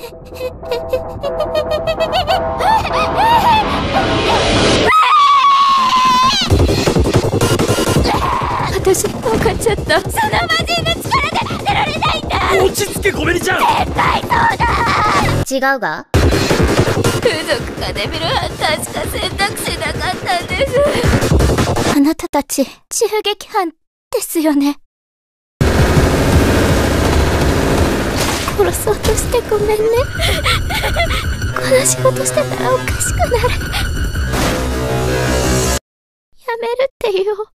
私分かっちゃった。その魔人の力で出られないんだ。 落ち着けコメリちゃん。 先輩そうだ。 違うが、 風俗かデビルハンターしか選択肢なかったんです。あなたたち銃撃犯ですよね。殺そうとしてごめんね。この仕事してたらおかしくなる。やめるってよ。